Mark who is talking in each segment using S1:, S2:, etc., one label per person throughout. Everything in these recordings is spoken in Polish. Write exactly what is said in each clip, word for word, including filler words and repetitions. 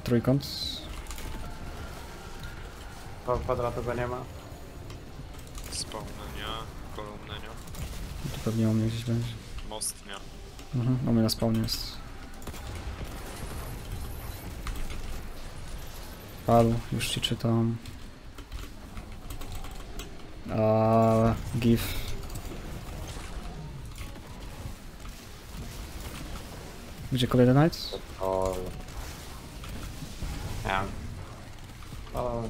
S1: trójkąt.
S2: Kwadratu go nie ma.
S3: Spawny nie, kolumny nie.
S1: Tu pewnie u mnie gdzieś będzie.
S3: Most nie.
S1: Mhm, u mnie na spawnie jest. Padł, już ci czytam. A gif. Gdzie kolejny night?
S2: O. Ja. O.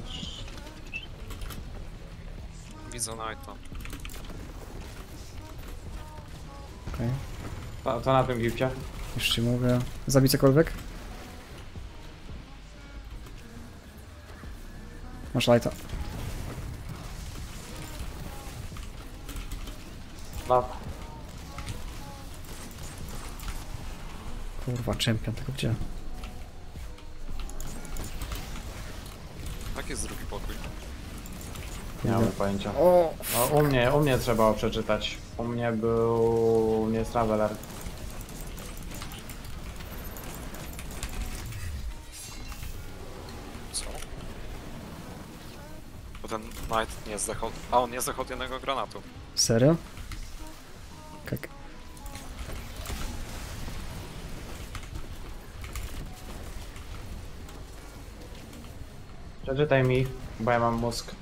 S3: Widzę Knighta.
S1: Okej,
S2: Co, co na tym gifcie?
S1: już ci mówię. Zabić cokolwiek? Masz lighta.
S2: No.
S1: Kurwa, champion, tego gdzie?
S3: Tak jest drugi pokój.
S2: Nie mam pojęcia.
S1: O!
S2: No, u mnie, u mnie trzeba było przeczytać. U mnie był... U mnie jest Traveler.
S3: Co? Bo ten Knight nie zdechł... A on nie zdechł od jednego granatu.
S1: Serio? Jak?
S2: Przeczytaj mi, bo ja mam mózg.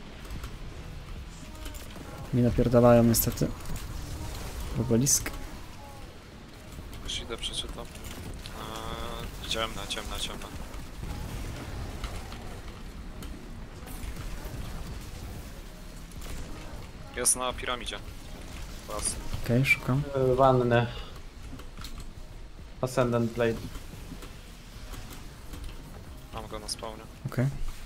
S1: Mi napierdalają niestety. W obelisk.
S3: Już idę, przeczytam. Eee, ciemne, ciemne, ciemne. Jest na piramidzie. Raz.
S1: Okej, okay, szukam.
S2: Yy, Wanny. Ascendant Blade.
S3: Mam go na spawnie.
S1: Okej. Okay.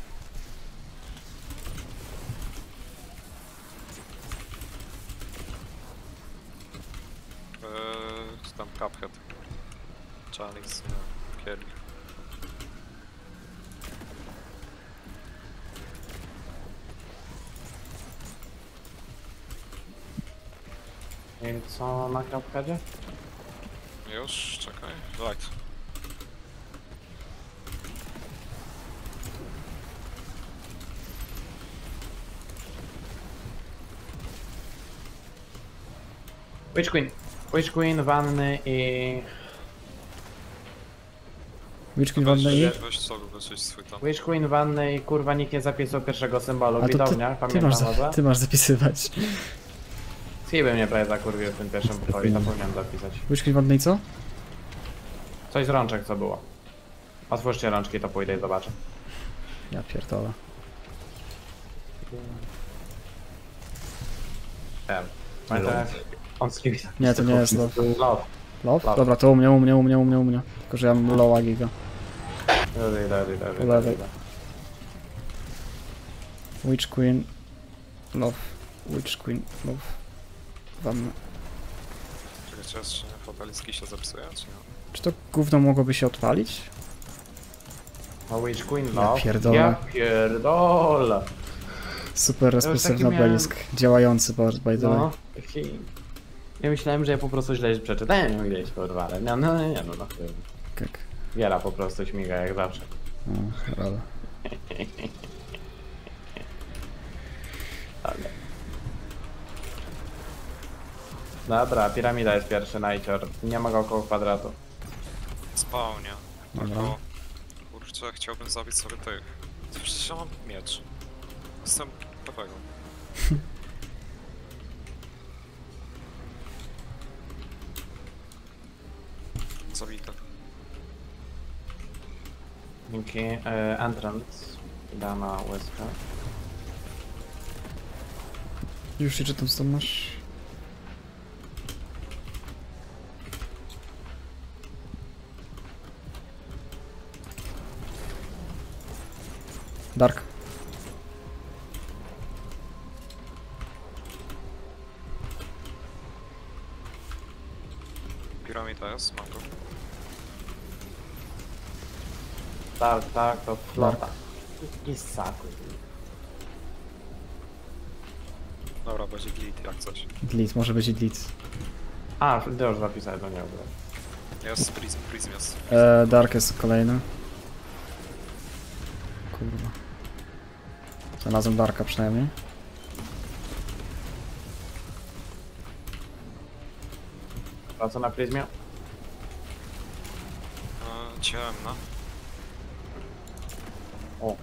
S3: Eee, tam Cuphead. Chalice, Kirby.
S2: I co na Cupheadzie?
S3: Już, czekaj. Light.
S2: Witch Queen. Witch Queen, wanny i...
S1: Witch Queen
S3: Weź,
S1: wanny i?
S3: weź solu, weź swój tam.
S2: Witch Queen, wanny i kurwa nikt nie zapisał pierwszego symbolu.
S1: A to ty,
S2: Widownia,
S1: ty,
S2: pamiętam
S1: masz, za-
S2: może?
S1: ty masz zapisywać.
S2: Schibę mnie prawie zakurwił w tym pierwszym pokoju, zapomniałem zapisać.
S1: Witch Queen wanny i co?
S2: Coś z rączek co było. Otwórzcie rączki, to pójdę i zobaczę.
S1: Ja pierdolę.
S2: Wiem. Pamiętam, on skill.
S1: Nie, to nie jest love.
S2: Love.
S1: Love?
S2: Love.
S1: Dobra, to u mnie, u mnie, u mnie, u mnie, u mnie. Tylko, że ja mam lowa giga.
S2: Idę, idę, idę, idę,
S1: Lewej.
S2: idę.
S1: Witch Queen. Love. Witch Queen. Love. Wanna.
S3: Czekaj, czy jeszcze foteliski się zepsuje, czy nie?
S1: Czy to gówno mogłoby się odpalić?
S2: O Witch Queen,
S1: Ja
S2: love.
S1: pierdolę.
S2: Ja pierdolę.
S1: Super responsywny
S2: taki miałem-
S1: obelisk. Działający, by by the way.
S2: No, taki... Ja myślałem, że ja po prostu źle przeczytałem gdzieś, kurwa, ale nie, no nie, no, no.
S1: Jak?
S2: Wiela po prostu śmiga, jak zawsze.
S1: No, ale.
S2: Ale... Dobra, piramida jest pierwszy, najcior. Nie ma go koło kwadratu.
S3: Spawnie.
S1: Dobra.
S3: Tylko, kurczę, chciałbym zabić sobie tych. Przecież ja mam miecz. Jestem pewnego. Zabite.
S2: Dzięki. E, entrance. Dana łezka.
S1: Już się czytam, co tam masz. Dark.
S3: Piramida jest, mam go.
S2: Tak, tak, to flota. I saku.
S3: Dobra, będzie glit jak coś.
S1: Glitz, może być i glitz.
S2: A, to już zapisałem, to nie ogóle.
S3: Jest prism, prism jest.
S1: E, Dark jest kolejny. kurwa. Znalazłem Darka przynajmniej.
S2: A co na pryzmie?
S3: E, ciemna.
S2: O.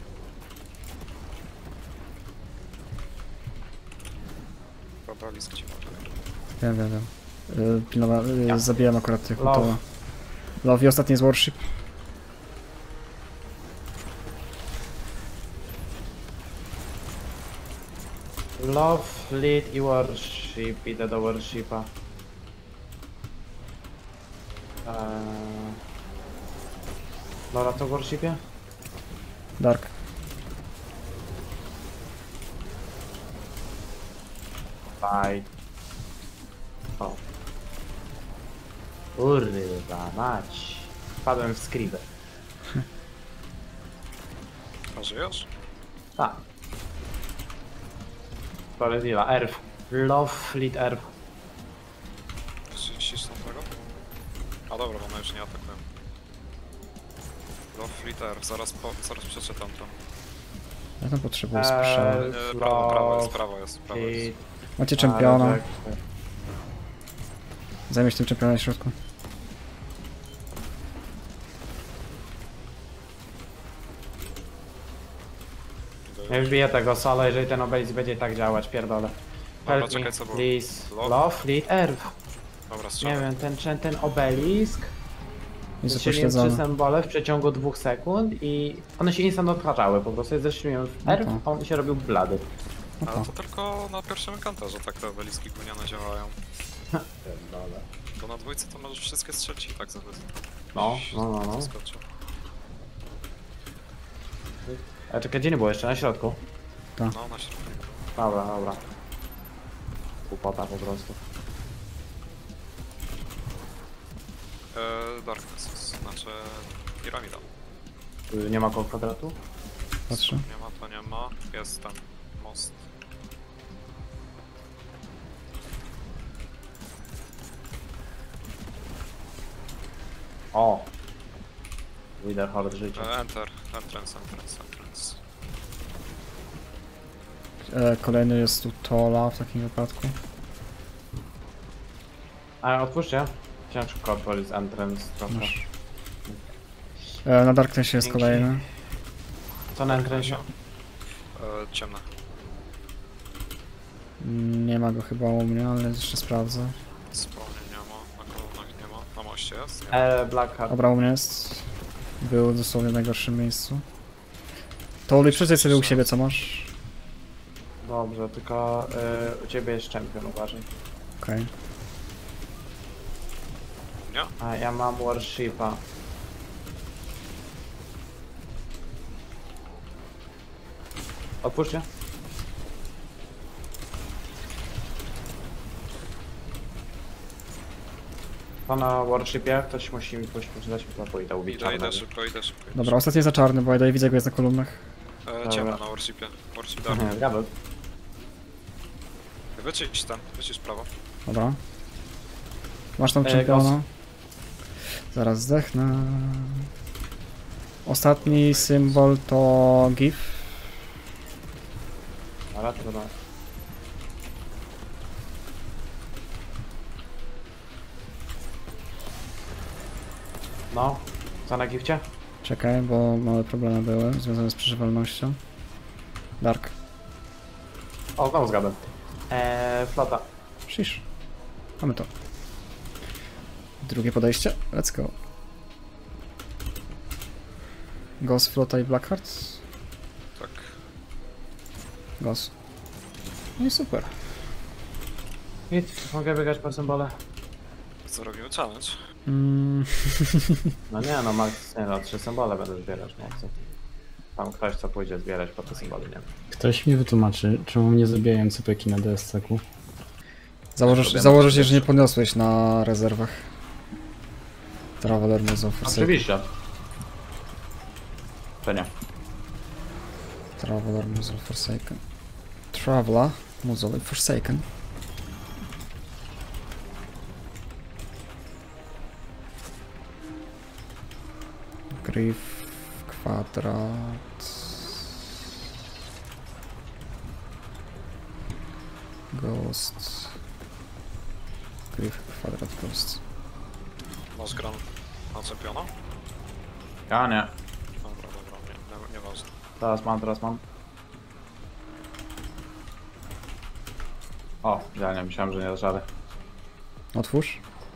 S3: Probalisk gdzie może.
S1: Wiem, wiem, wiem. Yy, pilnowa... Yy,
S2: Ja.
S1: Zabiłem akurat tych
S2: Love.
S1: Utoła. Love i ostatni jest Warship.
S2: Love, lead i worship. Idę do worshipa. Eee... Dobra, to w worshipie?
S1: Dark.
S2: Bye. O. Kurwa mać. Wpadłem w skribę.
S3: A żyjesz?
S2: Tak. Sprawiedliwa. Erf. Love, lead, erf.
S3: Cisną tego? A dobra, bo one już nie atakują. Love Flitter, zaraz, po, zaraz przeczytam to.
S1: Ja tam potrzebuję
S2: Eee,
S1: słyszała.
S3: Nie, prawo, prawo jest,
S2: Love,
S3: prawo jest, prawo jest.
S2: lead,
S1: Macie czempiona.
S2: ale tak.
S1: Zajmie się tym czempionem w środku.
S2: Nie wbiję tego solo, jeżeli ten obelisk będzie tak działać, pierdolę.
S3: Dobra,
S2: Help
S3: czekaj,
S2: me,
S3: co było?
S2: please.
S3: Love?
S2: Love, lead, erf.
S3: Dobra,
S2: Nie
S3: strzelam.
S2: wiem, ten, ten, ten obelisk
S1: Jest
S2: strzeliłem trzy
S1: upośledzony.
S2: symbole w przeciągu dwóch sekund i one się instant odhaczały, po prostu zeszliłem w
S1: No
S2: erf,
S1: to.
S2: a on się robił blady.
S1: No
S3: Ale
S1: to.
S3: to tylko na pierwszym enkanterze tak te obeliski gówniane działają.
S2: Pierdolę.
S3: Bo na dwójce to możesz wszystkie strzelić i tak za
S2: No, no, no, no.
S3: Zaskoczy.
S2: A czekaj, gdzie nie było jeszcze? Na środku?
S3: No, na środku.
S2: Dobra, dobra. Głupota po prostu.
S3: Eee, Darkness, znaczy piramida.
S2: Tu nie ma koło kwadratu?
S1: Patrzę.
S3: Nie ma, to nie ma. Jest tam most.
S2: O! Leader hard życia.
S3: Eee, enter, entrance, entrance, entrance.
S1: E, kolejny jest tu Tola w takim wypadku.
S2: A otwórzcie. Ciężko otworzyć z entrance trochę.
S1: Masz. E, na Darknessie jest
S2: Dzięki.
S1: kolejny.
S2: Co na entrance?
S3: Eee, ciemne.
S1: Mm, Nie ma go chyba u mnie, ale jeszcze sprawdzę.
S3: Spawnie nie ma, na kolonach nie ma. Na moście jest? Nie.
S2: E, Black Hat.
S1: Dobra, u mnie jest. Był dosłownie w najgorszym miejscu. Toli, przeczytaj sobie u siebie co masz.
S2: Dobrze, tylko y, u ciebie jest champion, uważaj.
S1: Okej.
S3: Nie?
S2: A ja mam worshipa. Otwórzcie. To na worshipie ktoś musi mi pójść przeczytać, to pójdę ubić
S3: Idę, idę
S2: czarnego.
S3: szybko, idę szybko. idę
S1: Dobra, ostatni jest za czarny, bo ja widzę go jest na kolumnach.
S3: szybko. Eee,
S2: Dobra.
S3: ciemne na worshipie. Worship dark.
S2: Mhm, Gabbel.
S3: Wyczyść ten, wyczyść prawo.
S1: Dobra. Masz tam
S2: E,
S1: czempiona. Zaraz zdechnę. Ostatni symbol to GIF.
S2: Ale to dobra. No, co na gifcie?
S1: Czekaj, bo małe problemy były związane z przeżywalnością. Dark.
S2: O, znowu zgadłem. Eee, flota.
S1: Shish. Mamy to. Drugie podejście. Let's go. Ghost, Flota i Blackheart.
S3: Tak.
S1: Ghost. No i super.
S2: Nic, mogę biegać po symbole.
S3: Co robimy? Challenge.
S1: Mm.
S2: No nie, no max, nie no, trzy symbole będę zbierać, nie chcę. Tam ktoś co pójdzie zbierać po te symbole, nie?
S4: Ktoś mi wytłumaczy, czemu nie zabijają cypeki na D S C-ku.
S1: Założysz,
S3: Robię
S1: założę
S3: na
S1: się, że nie podniosłeś na rezerwach. Traveler Muzzle Forsaken.
S2: Oczywiście. To nie.
S1: Traveler Muzzle Forsaken. Traveler Muzzle Forsaken. Grief kwadrat. Ghost. Gryf, kwadrat, ghost.
S3: Masz gran na czempiona?
S2: Ja nie.
S3: Dobra, dobra, nie, nie, nieważne.
S2: Teraz mam, teraz mam. O, ja nie myślałem, że nie da żary.
S1: Otwórz.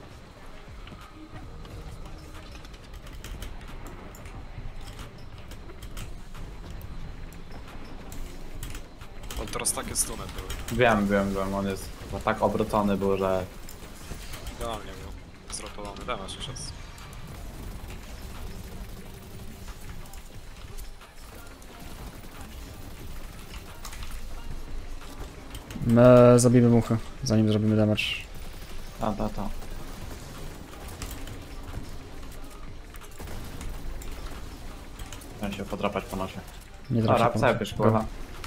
S3: Ale teraz takie stuny były.
S2: Wiem, wiem, wiem, on jest chyba tak obrócony był, że...
S3: Idealnie był. Zrotowany damage już jest.
S1: My zabijmy muchę, zanim zrobimy damage.
S2: Ta, ta, ta. Chciałem się podrapać po nosie.
S1: Nie
S2: Dobra,
S1: trafię.
S2: wcepysz, kurwa.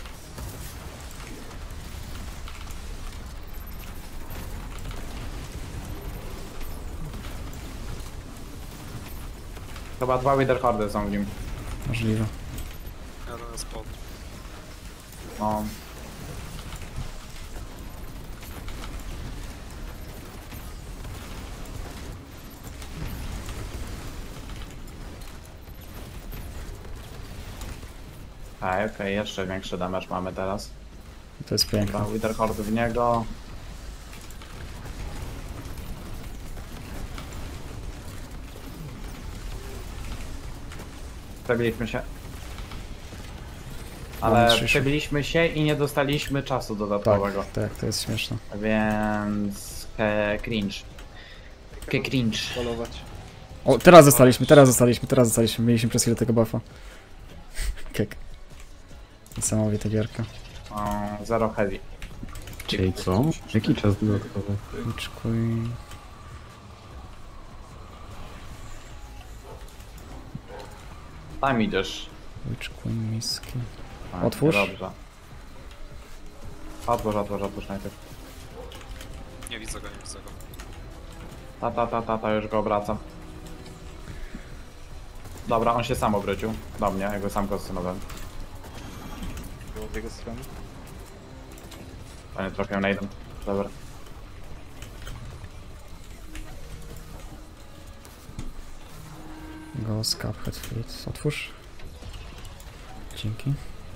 S2: Chyba dwa Witherhordy są w nim.
S1: Możliwe.
S3: Jeden jest pod.
S2: No. Okej, okej, okay, jeszcze większy damage mamy teraz.
S1: To jest piękne.
S2: Dobra, Witherhord w niego. Przebiliśmy się.
S1: Mamy
S2: Ale
S1: trzy-
S2: przebiliśmy się i nie dostaliśmy czasu dodatkowego.
S1: Tak, tak, to jest śmieszne.
S2: Więc... Ke cringe. Ke cringe.
S5: Polować.
S1: O, teraz zostaliśmy, teraz zostaliśmy, teraz zostaliśmy. Mieliśmy przez chwilę tego buffa. Kek. Niesamowita gierka.
S2: O, zero heavy.
S4: Czyli co? Jaki czas dodatkowy?
S1: Witch Queen.
S2: Tam idziesz.
S1: Witch Queen miski.
S2: Tak,
S1: Otwórz.
S2: Dobrze. Otwórz, otwórz, otwórz najpierw.
S3: Nie widzę go, nie widzę go.
S2: Ta, ta, ta, ta, ta, już go obracam. Dobra, on się sam obrócił. Do mnie, ja go sam kostymowałem.
S5: Było w jego stronę.
S2: Panie trafiłem na jeden. Dobra.
S1: Ghost, Cuphead, Fleet. Otwórz. Dzięki.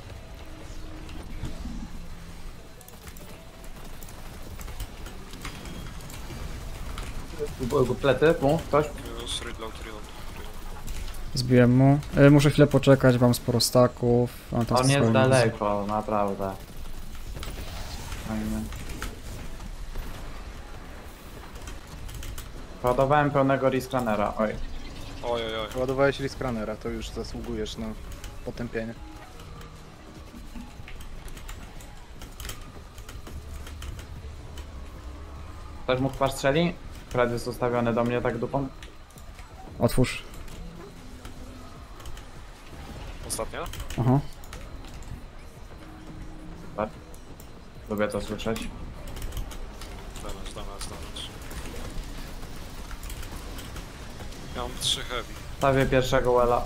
S2: Plety, mu, ktoś?
S3: Już reload, reload, reload.
S1: Zbiłem mu. Y, muszę chwilę poczekać, mam sporo staków. A tam
S2: On
S1: swoje
S2: jest
S1: nie
S2: daleko, naprawdę. Fajnie. Ładowałem pełnego Riskrunnera, oj.
S3: Oj, oj, oj.
S5: Ładowałeś Riskrunnera, to już zasługujesz na potępienie.
S2: Ktoś mógł twarz strzeli? Fred jest ustawiony do mnie tak dupą.
S1: widzę. Otwórz.
S3: Ostatnia?
S1: Aha.
S2: Lubię to słyszeć.
S3: Damage, damage, damage. Ja mam trzy heavy.
S2: Stawię pierwszego Wella.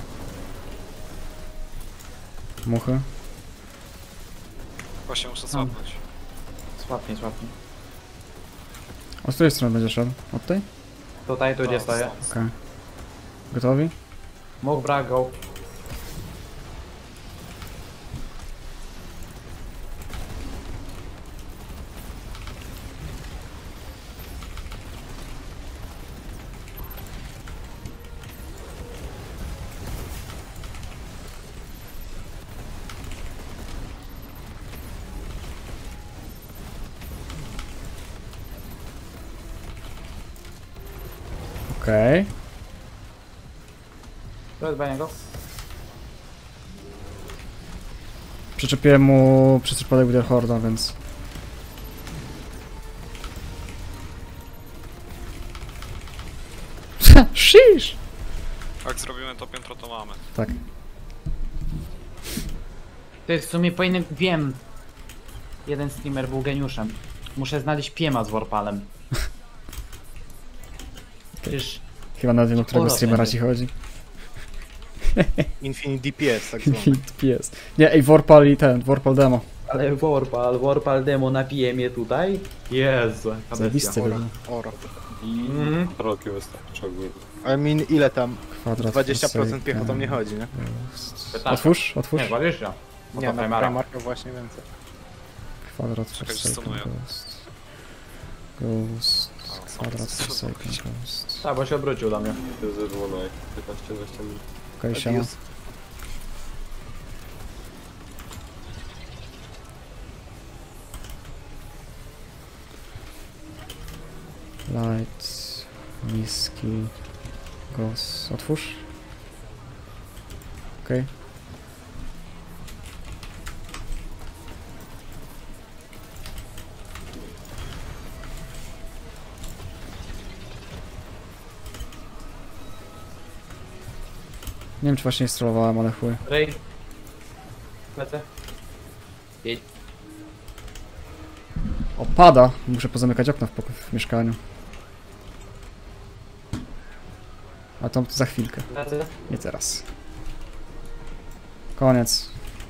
S1: Muchy.
S3: Właśnie muszę swapnąć.
S2: Słapnij, słapnij.
S1: Od której strony będzie szedł? Od tej?
S2: Tutaj, tu gdzie
S3: Stąd,
S2: stoję.
S3: stąd.
S1: Okej. Gotowi?
S2: Mógł brak go.
S1: Okej.
S2: To jest dla niego.
S1: Przyczepiłem mu przez przypadek Witherhorda, więc... Shish!
S3: Jak zrobimy to piętro, to mamy.
S1: Tak.
S2: Ty w sumie powinien... Wiem. Jeden streamer był geniuszem. Muszę znaleźć piema z Warpalem. Przecież...
S1: Chyba na wiem, o którego
S2: Sporo
S1: streamera
S2: będzie.
S1: ci chodzi.
S5: Infinite D P S tak zwany.
S1: Infinite P S. Nie, ej, Vorpal i ten, Vorpal demo.
S6: Ale Warpal, Warpal demo napije mnie tutaj? Jezu, jaka
S1: Zajebiste
S6: bestia.
S5: Oro,
S1: było.
S5: oro.
S6: Mhm.
S7: Roki wystarczy ogólnie.
S5: I mean, ile tam?
S1: Kwadrat.
S5: dwadzieścia procent
S1: forsake,
S5: piechotą nie chodzi, nie?
S2: pytania.
S1: Otwórz, otwórz.
S2: Nie, dwadzieścia. No
S5: Nie,
S2: to
S5: na
S2: Primara.
S5: Primarka właśnie więcej.
S1: Kwadrat
S3: Czekaj,
S1: Forsaken
S3: stunuję.
S1: Ghost. Ghost.
S3: A, sam
S1: Kwadrat
S3: to jest
S1: Forsaken
S3: zrobić.
S1: Ghost.
S2: Tak, bo się odwrócił do mnie.
S7: To jest zerwo na piętnaście dwadzieścia minut.
S1: Okej, siema.
S5: Adios.
S1: Light. Niski. Ghost. Otwórz. Okej. Nie wiem, czy właśnie nie strollowałem, ale chuj.
S2: Rej. Lecę. Jedź.
S1: Opada! Muszę pozamykać okna w, poko- w mieszkaniu. A to za chwilkę,
S2: Lecę.
S1: nie teraz. Koniec.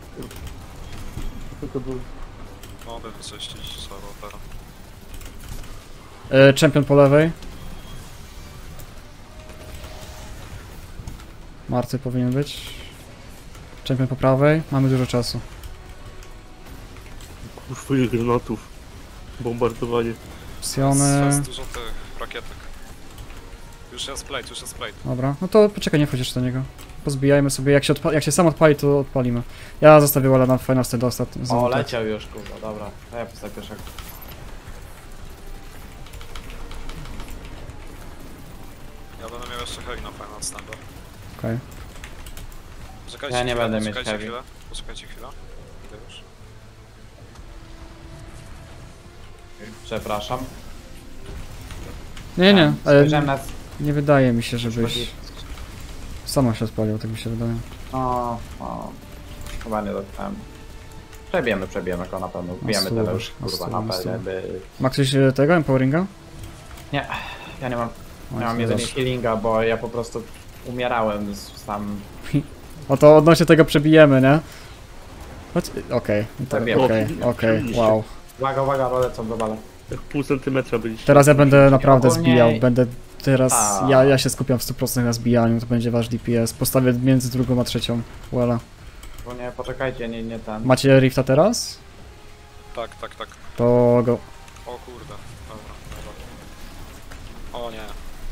S3: Mogę wyczyścić całą operę.
S1: E, Champion po lewej. Marty powinien być. Champion po prawej. Mamy dużo czasu.
S7: Kurwa, ile granatów. Bombardowanie.
S1: Psiony.
S3: Jest dużo tych rakietek. Już jest plate, już jest plate.
S1: Dobra, no to poczekaj, nie wchodzisz do niego. Pozbijajmy sobie, jak się, odpa- jak się sam odpali, to odpalimy. Ja zostawię Walla na final stand ostatni.
S2: O, leciał już, kurwa, dobra. To ja pistę pierwszego.
S3: Ja będę miał jeszcze heavy na final standa.
S1: Okej.
S3: Poczekajcie
S2: Ja nie
S3: chwilę,
S2: będę mieć
S3: poczekajcie
S2: heavy.
S3: chwilę. Poczekajcie chwilę. Idę już.
S2: Przepraszam.
S1: Nie, nie,
S2: Tam,
S1: ale
S2: Spojrzałem na...
S1: nie wydaje mi się, żebyś... Sama się odpalił, tak mi się wydaje.
S2: O, o. Chyba nie dotknąłem. Przebijemy, przebijemy go na pewno. Wbijamy
S1: stół,
S2: tyle już,
S1: na
S2: kurwa,
S1: stół, na
S2: na
S1: stół.
S2: pewno, by...
S1: Ma ktoś e, tego, empoweringa?
S2: Nie, ja nie mam...
S1: O,
S2: Ja mam
S1: to
S2: jedynie
S1: dobrze.
S2: healinga, bo ja po prostu umierałem z sam...
S1: O to odnośnie tego przebijemy, nie? Chodź, okej, okay,
S2: Przebijemy.
S1: okej, okej, wow.
S2: Uwaga, uwaga, lecą do bale.
S7: Jak pół centymetra byliście.
S1: Teraz ja będę naprawdę
S2: Ogólnie-
S1: zbijał, będę teraz,
S2: A.
S1: ja, ja się skupiam w stu procentach na zbijaniu, to będzie wasz D P S. Postawię między drugą a trzecią, Wella.
S2: Bo nie, poczekajcie, nie, nie ten...
S1: Macie Rifta teraz?
S3: Tak, tak, tak.
S1: To go.
S3: O kurde. Dobra, dobra. O nie.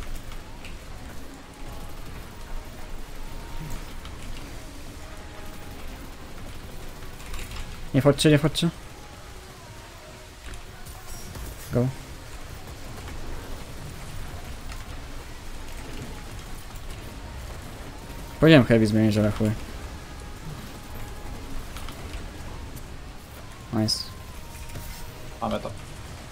S1: Nie wchodźcie, nie wchodźcie. Go. Powinienem heavy zmienić, ale chuj. Nice.
S2: Mamy to.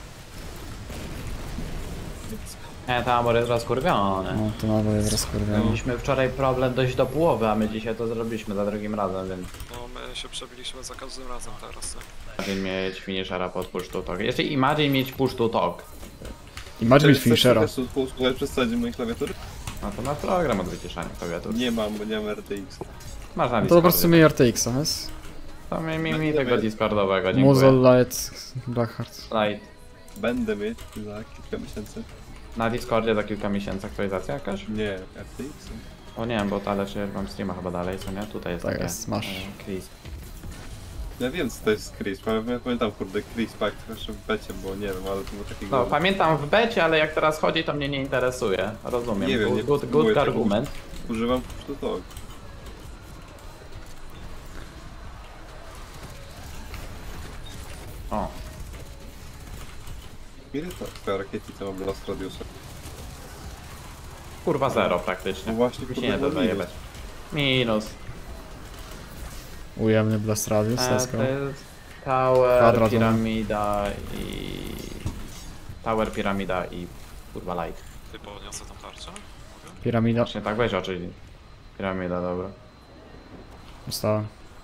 S2: Nie, ta amor jest rozkurwiony.
S1: No, to nowo jest rozkurwione.
S2: Mieliśmy wczoraj problem dojść do połowy, a my dzisiaj to zrobiliśmy za drugim razem, więc...
S3: No my się przebiliśmy za każdym razem teraz. nie?
S2: Imagine mieć finishera pod push to talk. Jeszcze imagine mieć push to talk.
S1: I masz mieć finishera.
S8: Chcesz posłuchać przesadzie mojej klawiatury?
S2: No to masz program od wyciszania klawiatur.
S8: Nie mam, bo nie mam R T X.
S2: Masz na
S1: No to po prostu
S2: Discordzie.
S1: miej R T X-a, jest?
S2: To mi, mi, mi tego Discordowego, dziękuję.
S1: Muzzle Light Blackheart.
S2: Light.
S8: Będę mieć za kilka miesięcy.
S2: Na Discordzie za kilka miesięcy aktualizacja jakaś?
S8: Nie, R T X.
S2: O nie wiem, bo to leczy mam streama chyba dalej, co nie? Tutaj jest
S1: Tak
S2: takie,
S1: jest, masz.
S2: e, Chris.
S8: Ja wiem co to jest Chris, ja pamiętam kurde Chris Pack jeszcze w becie, bo nie wiem, ale to był taki
S2: No,
S8: głos.
S2: pamiętam w becie, ale jak teraz chodzi, to mnie nie interesuje. Rozumiem.
S8: Nie wiem,
S2: good,
S8: nie
S2: good,
S8: potrzebuję
S2: good
S8: tego.
S2: argument.
S8: Używam push to talk.
S2: O,
S8: Ile to twoja rakietnica ma blast radiusa?
S2: kurwa zero praktycznie.
S8: No właśnie,
S2: Mi się
S8: kurde,
S2: nie da
S8: no minus.
S2: zajebać. Minus.
S1: Ujemny Blast Radius,
S2: E,
S1: let's
S2: to
S1: go.
S2: jest Tower,
S1: Kwadrat, no.
S2: piramida i... Tower, piramida i kurwa light.
S3: Ty podniosę tą tarczę? Mogę?
S1: Piramida.
S2: Właśnie tak weź oczy. Piramida, dobra.
S1: Dostałem.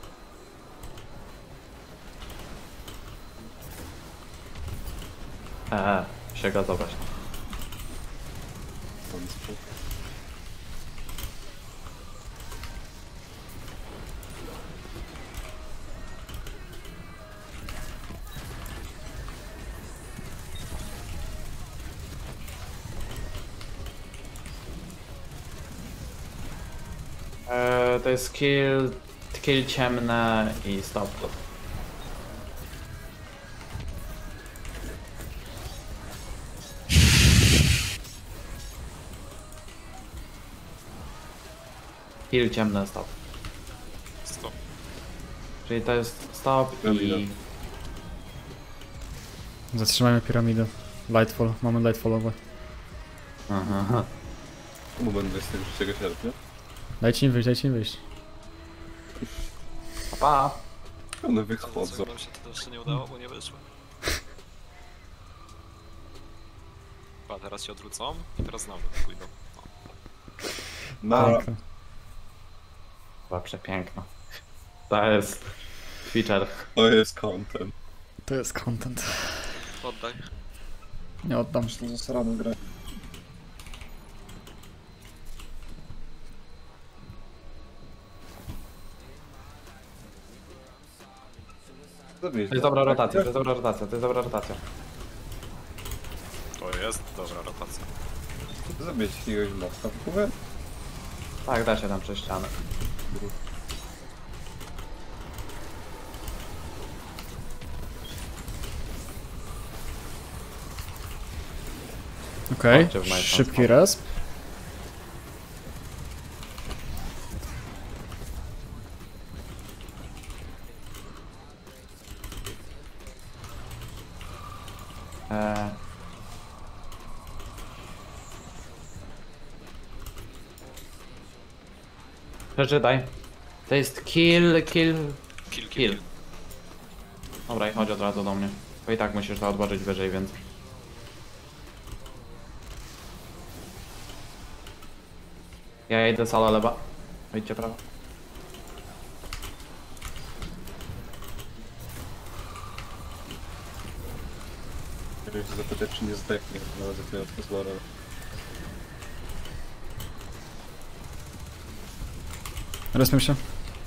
S2: Eee, się gotować.
S8: Tam spoko.
S6: E, to jest kill, kill ciemne i stop. Kill ciemne, stop.
S3: Stop.
S6: Czyli to jest stop
S8: Piramida.
S6: i...
S1: Zatrzymajmy piramidę. Lightfall, mamy lightfallowe.
S6: Aha.
S8: Moment dwudziestego trzeciego sierpnia.
S1: Dajcie im wyjść, dajcie im wyjść.
S6: Pa, pa.
S8: One wychodzą.
S3: Nam się to jeszcze nie udało, bo nie wyszło. A teraz się odwrócą i teraz znowu pójdą. No.
S8: Na...
S1: Piękne.
S6: Była przepiękna. To jest feature.
S8: To jest content.
S1: To jest content.
S3: Oddaj.
S1: Nie oddam.
S5: To zasrany grę.
S8: Zabij.
S6: To jest dobra rotacja, to jest dobra rotacja, to jest dobra rotacja.
S3: To jest dobra rotacja.
S8: Zabić jakiegoś mocno w głowę.
S6: Tak, da się tam przez ścianę.
S1: Okej,
S6: Chodźcie w moje
S1: szybki
S6: transport.
S1: resp.
S6: Eee. Przeczytaj. To jest kill, kill,
S3: Kill, kill,
S6: kill.
S3: kill.
S6: Dobra, i chodź od razu do mnie. Bo i tak musisz to odłożyć wyżej, więc... Ja idę solo lewa. Wyjdźcie prawo.
S8: Chciałem się zapytać, czy nie zdechnie, nawet jak miał pozwolę.
S1: Respię się.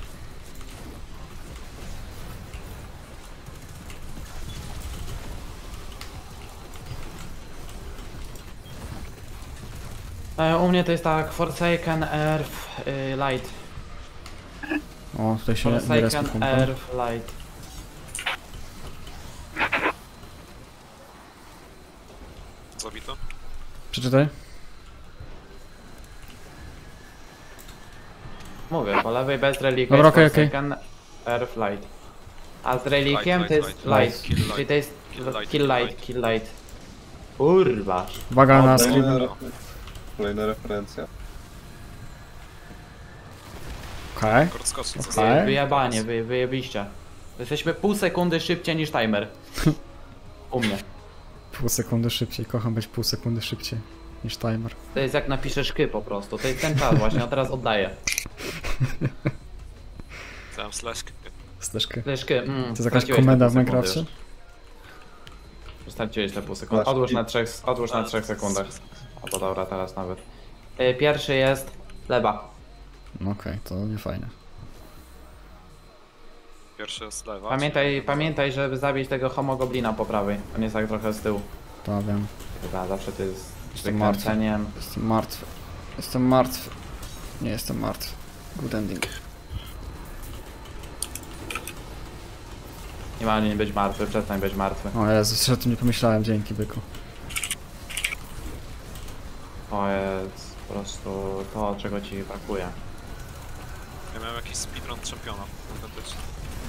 S6: E, u mnie to jest tak, Forsaken, Earth, y, Light.
S1: O, tutaj się nie respię
S6: Forsaken,
S1: kumpa.
S6: Earth, Light.
S3: Zabito?
S1: Przeczytaj.
S6: Mówię, po lewej bez relika
S1: Dobra,
S6: jest
S1: okej, okej.
S6: Forsaken, Earth, Light. A z relikiem
S3: Light,
S6: to jest
S3: light,
S6: Light.
S3: light. Kill light.
S6: Czyli to jest
S3: Kill light,
S6: Kill
S3: kill
S6: Light,
S3: light.
S6: Kill Light. Kurwa.
S1: Uwaga na
S6: Dobra.
S1: stream.
S8: Kolejna, kolejna referencja.
S1: Okej.
S3: Kort skoczy, co
S1: Okej.
S6: Wyjebanie, wy, wyjebiście. Jesteśmy pół sekundy szybciej niż timer. U mnie.
S1: Pół sekundy szybciej, kocham być pół sekundy szybciej niż timer.
S6: To jest jak napiszesz ky po prostu. To jest ten czas właśnie, a teraz oddaję.
S3: Tam slashkę.
S1: Steszkę.
S6: Slash ky, mm,
S1: To jest jakaś
S6: straciłeś te
S1: komenda
S6: pół
S1: w
S6: sekundy
S1: Minecrafcie?
S6: już. Straciłeś te pół sekundy.
S8: Masz.
S6: Odłóż na trzech, odłóż na trzech sekundach. O to dobra, teraz nawet. Y, Pierwszy jest lewa.
S1: No okej, to nie fajnie.
S3: Pierwszy jest lewa.
S6: Pamiętaj,
S3: czyli-
S6: pamiętaj, żeby zabić tego homogoblina po prawej. On jest tak trochę z tyłu.
S1: To wiem.
S6: Chyba zawsze to jest
S1: Jestem martwy.
S6: wykręceniem.
S1: Jestem martwy. Jestem martwy. Nie jestem martwy. Good ending.
S6: Nie ma nie być martwy, przestań być martwy.
S1: O Jezus, że o tym nie pomyślałem, dzięki byku.
S6: To jest po prostu to, czego ci brakuje.
S3: Ja miałem jakiś speedrun czempiona, autentycznie.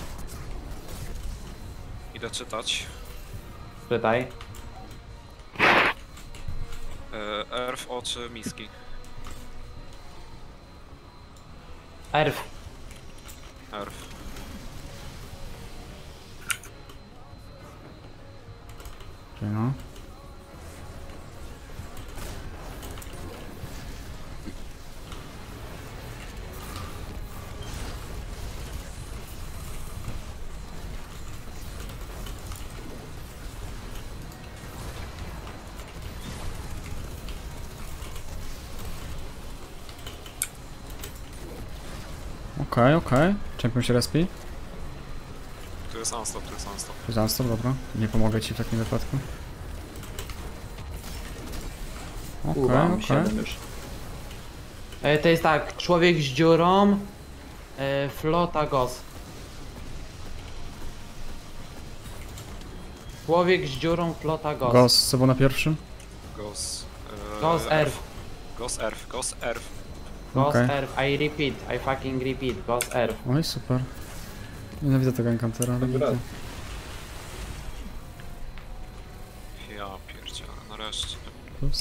S3: Idę czytać.
S6: Czytaj.
S3: E, Earth, oczy, miski.
S6: Erf.
S3: Earth.
S1: Czyli no. Okej, okej. Champion się respi.
S3: Tu jest unstop, tu jest unstop.
S1: Zanstop, dobra. Nie pomogę ci w takim wypadku. Okej,
S6: Kurwa,
S1: okej.
S6: siedem już. E, To jest tak, człowiek z dziurą E, flota Gos. Człowiek z dziurą, flota Gos.
S1: Gos, co było na pierwszym?
S3: Ghost. e,
S6: Gos Earth.
S3: Ghost Earth, Ghost Earth.
S6: Gos
S1: Okej.
S6: Earth. I repeat. I fucking repeat. Gos Earth.
S1: Oj, super. Nienawidzę tego encountera, ale
S8: Dobra.
S1: widzę.
S3: Ja pierdzielę, nareszcie.
S1: Plus.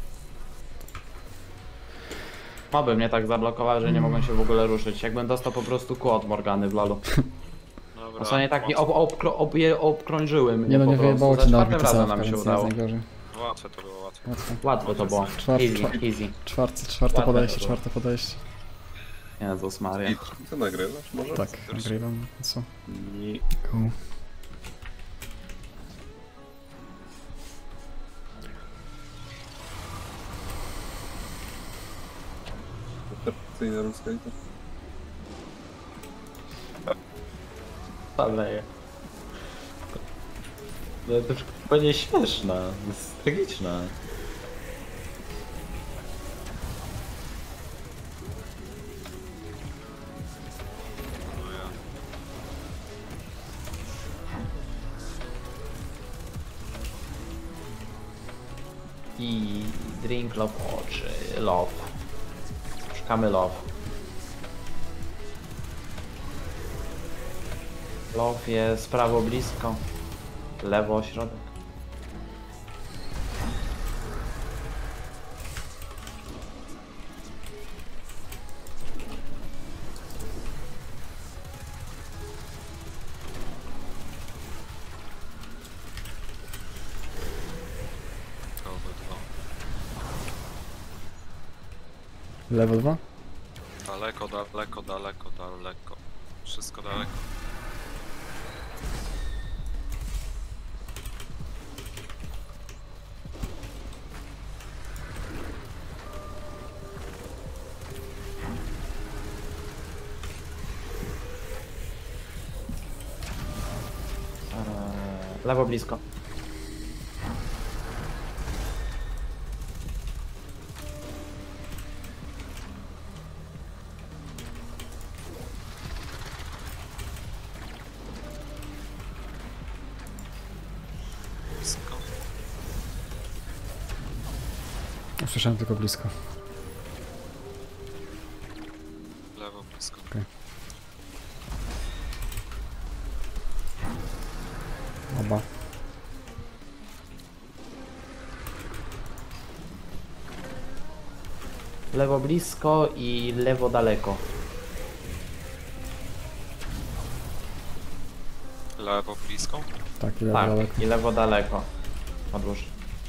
S6: Moby mnie tak zablokowały, że nie mogłem się w ogóle ruszyć. Jakbym dostał po prostu kół od Morgany w lolu.
S3: Dobra,
S6: Osłanie tak mi
S3: łatwe,
S6: ob, obkro, ob, je obkrążyły mnie
S1: Nie no,
S6: po
S1: nie
S6: prostu.
S1: wyjebało
S6: Za
S1: ci na
S6: czwartym
S1: orbitę
S6: razem
S1: saławka,
S6: nam się
S1: więc nie jest
S6: udało.
S1: najgorzej.
S3: łatwe to było, łatwe.
S1: Łatwo.
S6: Łatwo to było.
S1: Czwart-
S6: Easy,
S1: czwart-
S6: easy.
S1: Czwarte, czwarte
S6: Ładne
S1: podejście,
S6: to było.
S1: czwarte podejście.
S6: Jezus Maria.
S8: I co nagrywasz? Może?
S1: Tak, nagrywam. Co?
S8: Nie.
S1: Cool.
S8: Perfekcyjna ruska i to.
S6: Ale no to już chyba nie śmieszna, to jest tragiczna.
S3: No ja.
S6: I drink love oczy, love. Szukamy love. Love jest prawo blisko, lewo środek.
S3: Obydwa.
S1: Level dwa?
S3: Daleko, daleko, daleko, daleko. Wszystko daleko.
S6: Eee, lewo blisko.
S3: Blisko.
S1: Słyszałem tylko blisko.
S3: Lewo, blisko.
S1: Oba.
S6: Lewo blisko i lewo daleko.
S3: Lewo, blisko.
S1: Tak, i level
S6: Tak,
S1: daleko.
S6: i lewo daleko. Odłóż.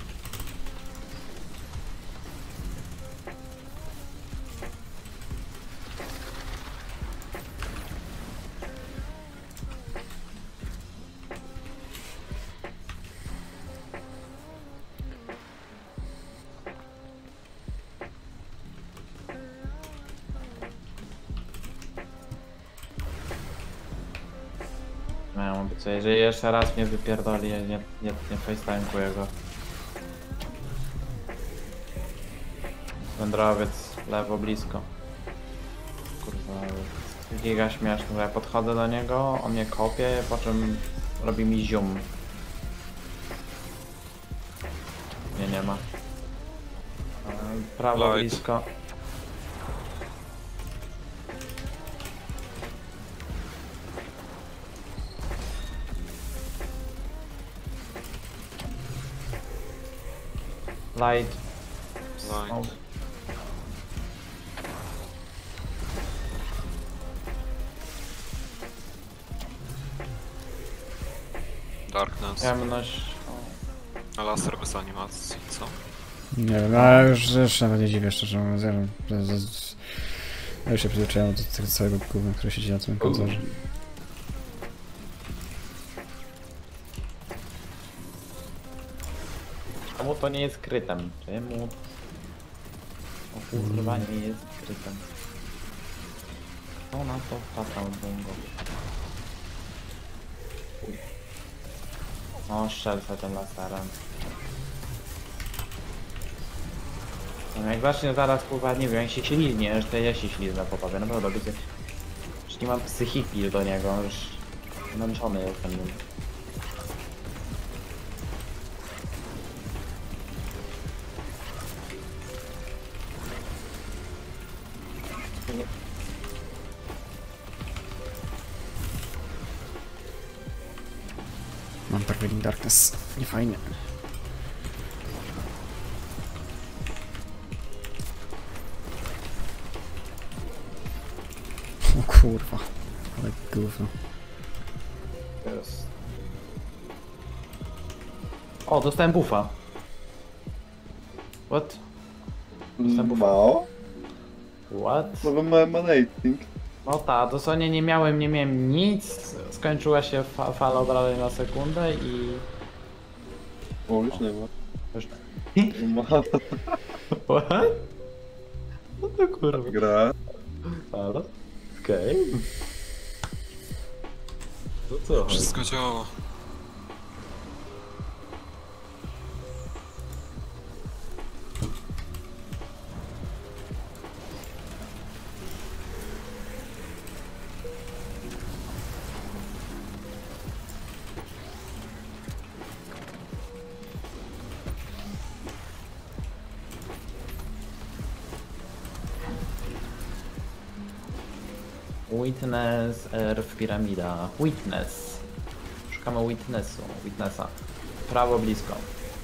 S6: No ja mówię co, jeżeli jeszcze raz mnie wypierdoli, nie, nie, nie, nie facetime'kuję go. Wędrowiec, lewo, blisko. Kurwa, giga śmieszny, bo ja podchodzę do niego, on mnie kopie, po czym robi mi zium. Nie, nie ma. E, Prawo,
S3: Light.
S6: blisko. Light.
S3: Light.
S6: O,
S3: Darkness.
S6: ciemność.
S3: A laser bez animacji, co?
S1: Nie wiem, ale już, już nawet nie dziwię szczerze mówiąc. Ja, wiem, że- że- że- ja już się przyzwyczaiłem do tego całego gówna, które siedzi na tym konsolze.
S6: Czemu to nie jest krytem? Czemu? O kurwa, nie jest krytem. Kto na to wpadł bongo? No, strzel sobie tym laserem. No, jak właśnie zaraz kurwa, nie wiem, jak się ślizgniesz, to ja się ślizgnę po tobie, naprawdę będzie. Już nie mam psychiki do niego, już zmęczony jestem nim. Nie.
S1: Mam Prevailing Darkness. Nie fajnie. O kurwa. Ale gówno.
S6: Teraz. O, dostałem buffa. What?
S8: Mało?
S6: What?
S8: No bo ma emanating.
S6: No ta, dosłownie nie miałem, nie miałem nic, skończyła się fa fala obrażeń na sekundę i...
S8: O, już nie ma.
S6: Już...
S8: Ma
S6: What? No to kurwa.
S8: gra.
S6: Ale? Okej. Okay. To co?
S3: Wszystko działa.
S6: Witness, Earth, piramida. Witness. Szukamy witnessu, witnessa. Prawo blisko.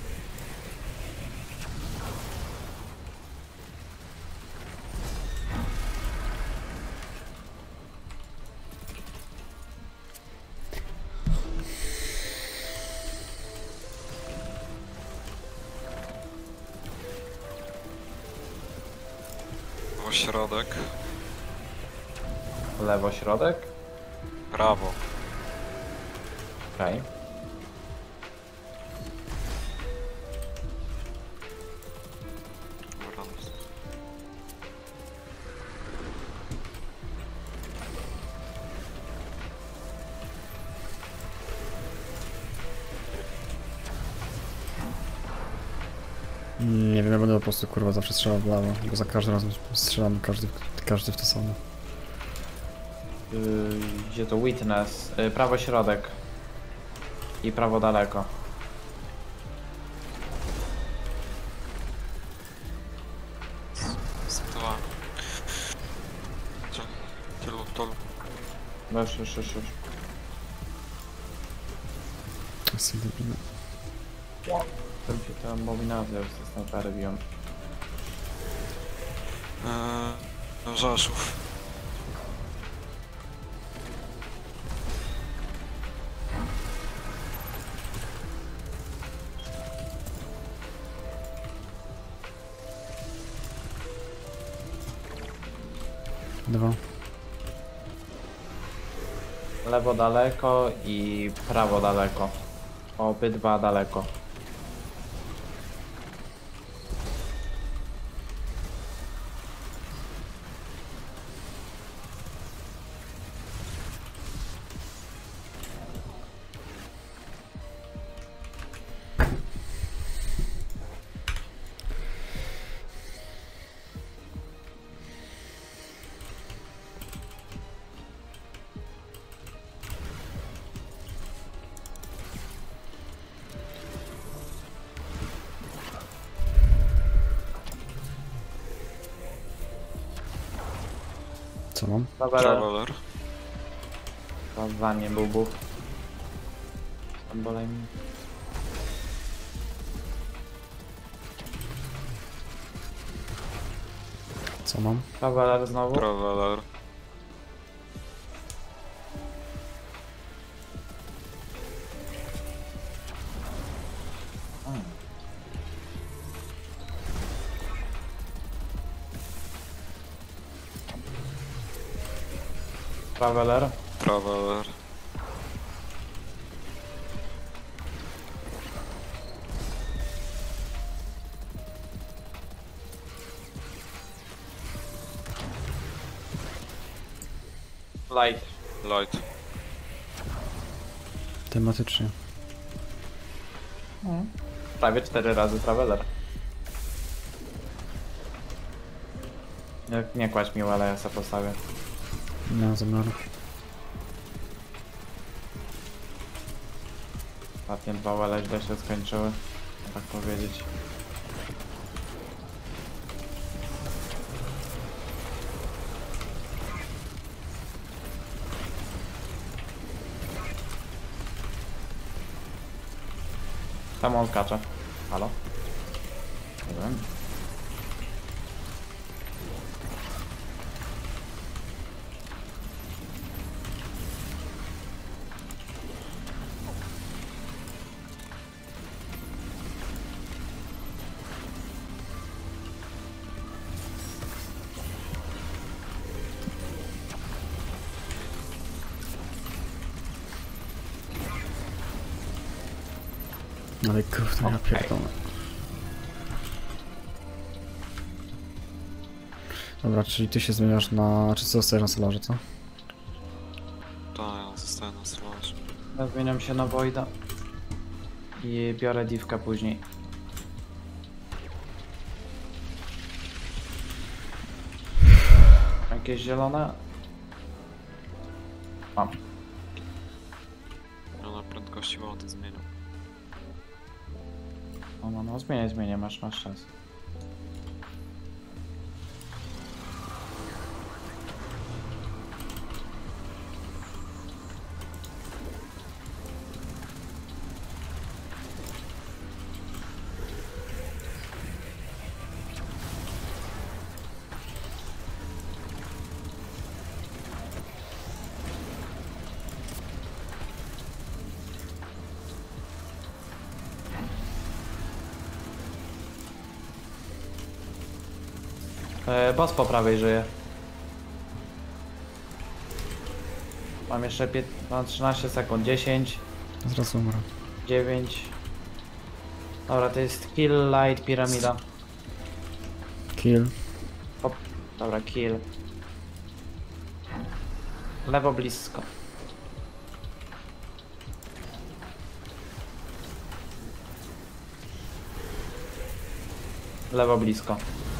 S3: O środek.
S6: Lewo, środek.
S3: Prawo.
S6: Okej. Okay.
S1: Nie wiem, ja będę po prostu kurwa zawsze strzelał w lewo, bo za każdym razem strzelam każdy, każdy w to samo.
S6: Yy, gdzie to witness? Yy, prawo, środek. I prawo daleko.
S3: Zbytowałem. Tylu, tylu.
S6: Już, już, już, już. Tam się ta abominacja już ze snajpery biją.
S3: Eee, Rzeszów.
S1: Dwa.
S6: Lewo daleko i prawo daleko. Obydwa daleko.
S1: Co mam?
S6: Dobra,
S3: Traveler.
S6: to za mnie był buff. Bolej mi.
S1: Co mam?
S6: Traveler znowu.
S3: Traveler.
S6: Traveler.
S3: Traveler.
S6: Light.
S3: Light.
S1: Tematycznie.
S6: Prawie cztery razy Traveler. Nie, nie kładź mi, ale ja sobie postawię.
S1: Nie mam zamiaru.
S6: Ostatnie dwa wele źle się skończyły, tak powiedzieć. Tam on skacze. Halo? Nie wiem.
S1: Ale gówno, ja
S6: Okej.
S1: pierdolę. Dobra, czyli ty się zmieniasz na... czy co zostajesz na solarze, co?
S3: Tak, ja zostaję na solarze.
S6: Ja zmieniam się na Voida. I biorę divka później. Jakieś zielone? Mam.
S3: Ja na prędkości wody zmieniam.
S6: No, no, no, zmieniaj, zmieniaj, masz, masz czas. E, boss po prawej żyje. Mam jeszcze pię- mam trzynaście sekund. dziesięć,
S1: Zaraz umrę.
S6: dziewięć. Dobra, to jest kill, light, piramida.
S1: Kill.
S6: Dobra, kill. Lewo blisko. Lewo blisko.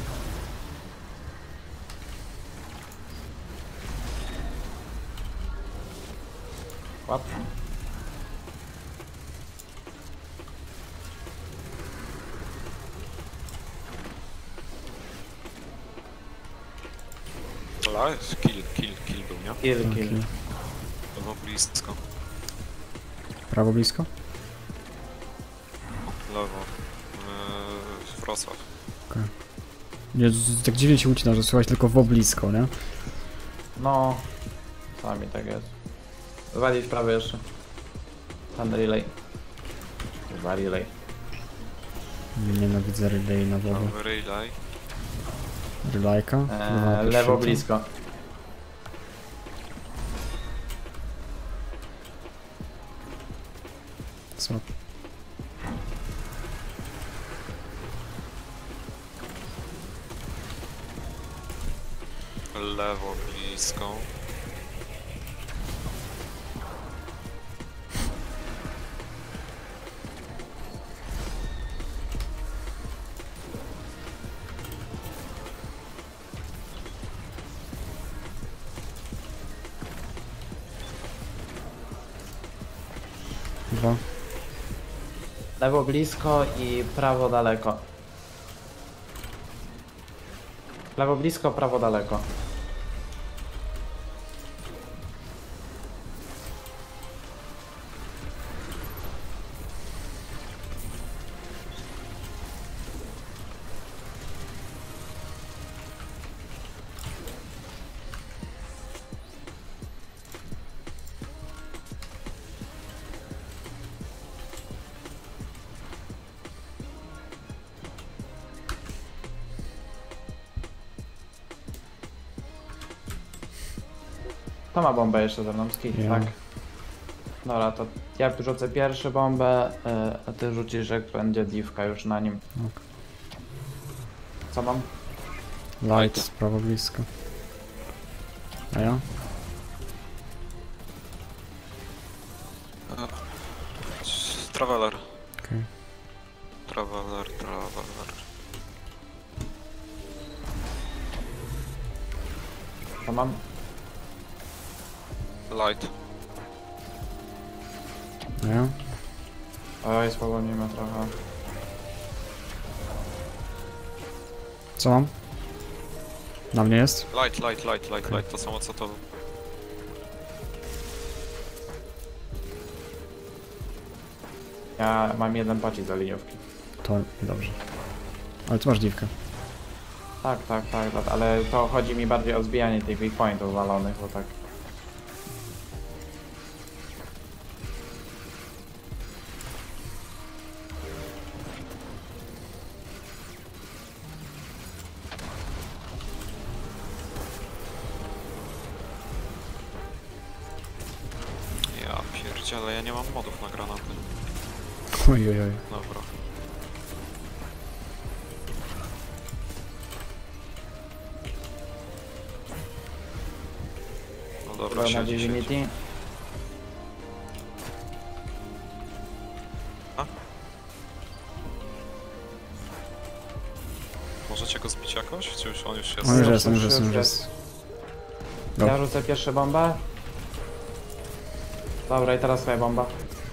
S6: Łap.
S3: Ale kill, kill, kill był, nie?
S6: Kill, kill.
S1: Kill.
S3: Było blisko.
S1: Prawo blisko?
S3: Lewo. Eee, Wrocław.
S1: Nie, z- z- tak dziwnie się ucina, że słychać tylko w blisko, nie?
S6: No. Sami tak jest. Walić prawo jeszcze. Ten relay. Chyba relay.
S1: Nienawidzę relay na wodę.
S3: Prawy relay.
S1: Relayka?
S6: Eee, lewo blisko.
S1: Co?
S3: Lewo blisko.
S1: Dwa.
S6: Lewo blisko i prawo daleko. Lewo blisko, prawo daleko. To ma bombę jeszcze ze mną, skip,
S1: Ja.
S6: tak? Dobra, to ja rzucę pierwszy bombę, y, a ty rzucisz, jak będzie divka już na nim.
S1: Ok.
S6: Co mam?
S1: Light, prawo blisko. A ja?
S3: Eee, Traveler.
S1: Okej.
S3: Traveler, traveler.
S6: Co mam?
S3: Light.
S1: A ja?
S6: Oj, spowolnimy trochę.
S1: Co mam? Na mnie jest?
S3: Light, light, light, light, light, to samo co to.
S6: Ja mam jeden pocisk do liniówki.
S1: To dobrze. Ale tu masz dziwkę.
S6: Tak, tak, tak, tak, ale to chodzi mi bardziej o zbijanie tych weak pointów walonych, bo tak.
S3: Ja pierdzielę, ja nie mam modów na granaty.
S1: Oj, oj, oj.
S3: Dobra. No dobra,
S6: Na
S3: siedzi, siedzi.
S6: Divinity.
S3: Możecie go zbić jakoś? Czy już on już jest?
S1: On już
S6: Już,
S1: jest, on już
S6: już,
S1: jest, on już
S6: już
S1: jest. Go.
S6: Ja rzucę pierwszą bombę. Dobra, i teraz twoja bomba.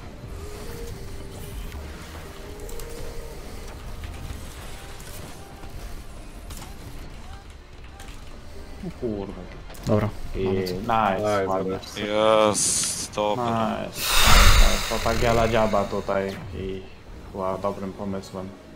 S6: O Kurde.
S1: Dobra.
S6: I
S1: Mamy
S6: nice,
S8: Nice,
S6: ładnie.
S3: Jest, dobra.
S6: Nice, nice. To ta giala dziaba tutaj i była dobrym pomysłem.